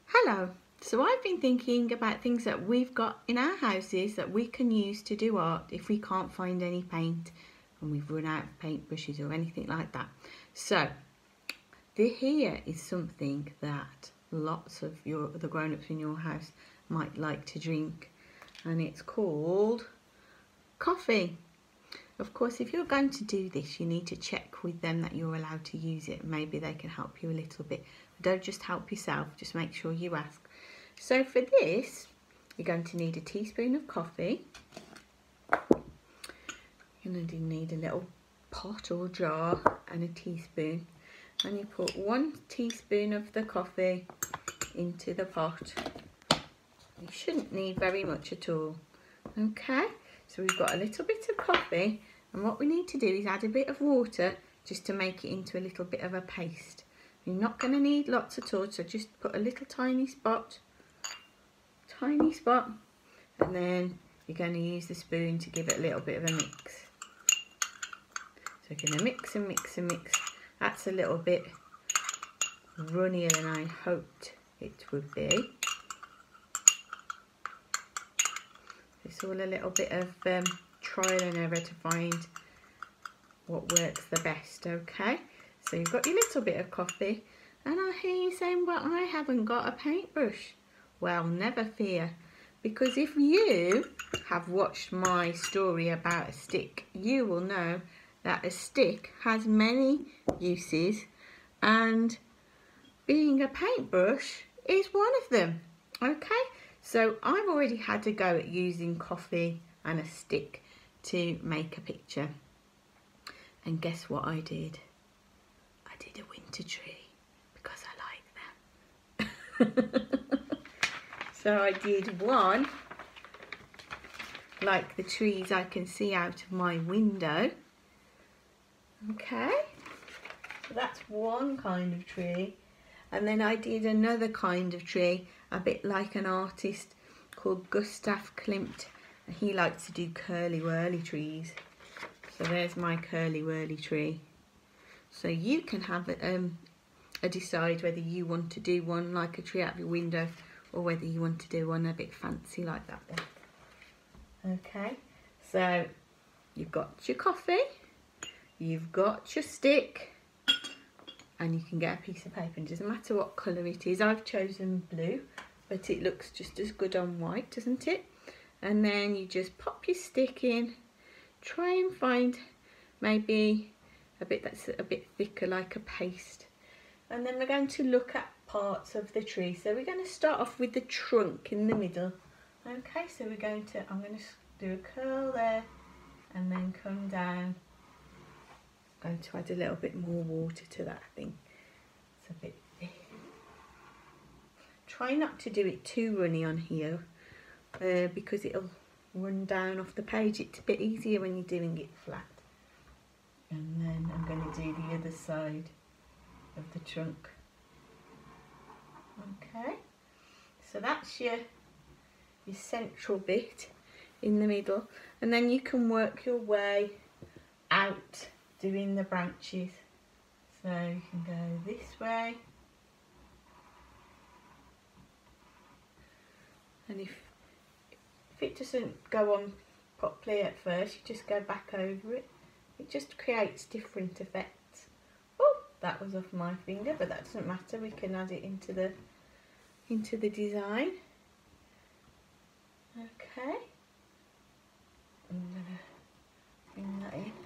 Hello. So I've been thinking about things that we've got in our houses that we can use to do art if we can't find any paint and we've run out of paintbrushes or anything like that. So here is something that lots of the grown-ups in your house might like to drink, and it's called coffee. Of course, if you're going to do this, you need to check with them that you're allowed to use it. Maybe they can help you a little bit. Don't just help yourself, just make sure you ask. So for this, you're going to need a teaspoon of coffee. You're going to need a little pot or jar and a teaspoon. And you put 1 teaspoon of the coffee into the pot. You shouldn't need very much at all. Okay, so we've got a little bit of coffee, and what we need to do is add a bit of water just to make it into a little bit of a paste. You're not going to need lots at all, so just put a little tiny spot, and then you're going to use the spoon to give it a little bit of a mix. So you're going to mix and mix and mix. That's a little bit runnier than I hoped it would be. It's all a little bit of trial and error to find what works the best, okay? So you've got your little bit of coffee, and I hear you saying, well, I haven't got a paintbrush. Well, never fear, because if you have watched my story about a stick, you will know that a stick has many uses, and being a paintbrush is one of them, okay? So I've already had a go at using coffee and a stick to make a picture. And guess what I did? I did a winter tree because I like them. So I did one like the trees I can see out of my window. Okay, so that's one kind of tree. And then I did another kind of tree, a bit like an artist called Gustav Klimt. He likes to do curly whirly trees. So there's my curly whirly tree. So you can have a decide whether you want to do one like a tree out of your window, or whether you want to do one a bit fancy like that then. Okay, so you've got your coffee, you've got your stick, and you can get a piece of paper, and it doesn't matter what colour it is. I've chosen blue, but it looks just as good on white, doesn't it? And then you just pop your stick in, try and find maybe a bit that's a bit thicker, like a paste. And then we're going to look at parts of the tree. So we're going to start off with the trunk in the middle. Okay, so I'm going to do a curl there and then come down. I'm going to add a little bit more water to that thing. It's a bit thick. Try not to do it too runny on here because it'll run down off the page. It's a bit easier when you're doing it flat. And then I'm going to do the other side of the trunk. Okay, so that's your central bit in the middle, and then you can work your way out doing the branches. So you can go this way, and if it doesn't go on properly at first, you just go back over it. It just creates different effects. Oh, that was off my finger, but that doesn't matter. We can add it into the design. Okay. I'm gonna bring that in.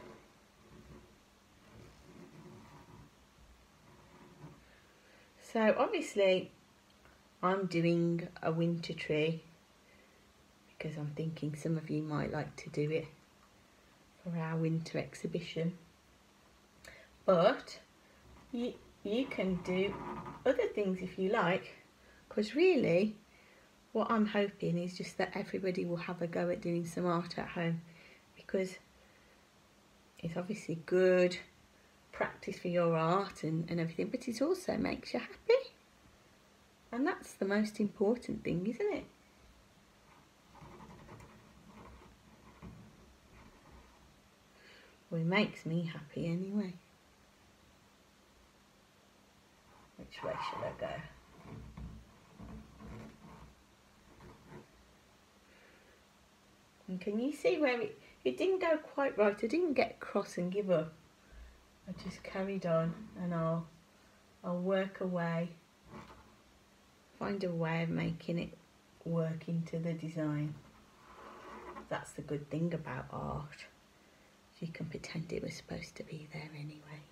So obviously I'm doing a winter tree because I'm thinking some of you might like to do it for our winter exhibition, but you can do other things if you like, because really what I'm hoping is just that everybody will have a go at doing some art at home, because it's obviously good practice for your art and everything, but it also makes you happy, and that's the most important thing, isn't it? Well, it makes me happy anyway. Which way should I go? Can you see where it didn't go quite right? I didn't get cross and give up. I just carried on, and I'll work away, find a way of making it work into the design. That's the good thing about art. You can pretend it was supposed to be there anyway.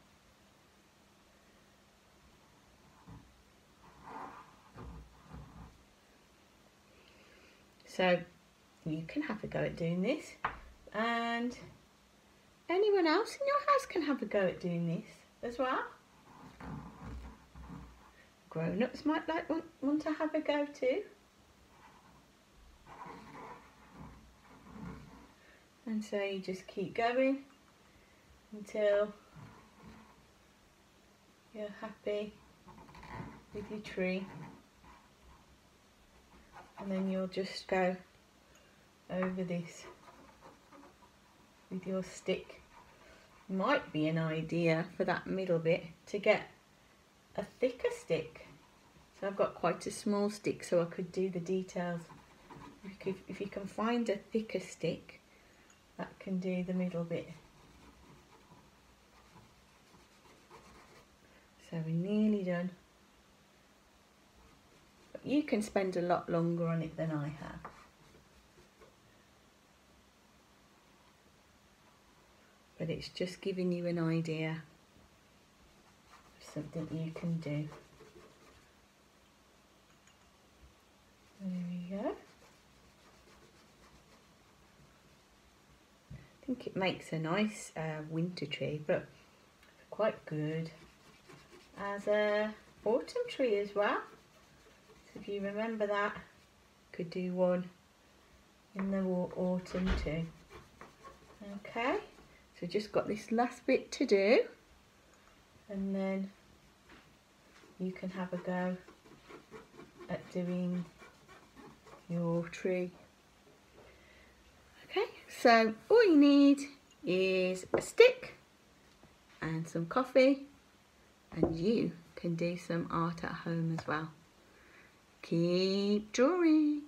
So you can have a go at doing this, and anyone else in your house can have a go at doing this as well. Grown-ups might want to have a go too. And so you just keep going until you're happy with your tree. And then you'll just go over this with your stick. Might be an idea for that middle bit to get a thicker stick. So I've got quite a small stick, so I could do the details. If you can find a thicker stick, that can do the middle bit. So we're nearly done. But you can spend a lot longer on it than I have. But it's just giving you an idea of something you can do. There we go. I think it makes a nice winter tree, but quite good as a autumn tree as well. So if you remember that, could do one in the autumn too. Okay, so just got this last bit to do, and then you can have a go at doing your tree. Okay, so all you need is a stick and some coffee, and you can do some art at home as well. Keep drawing.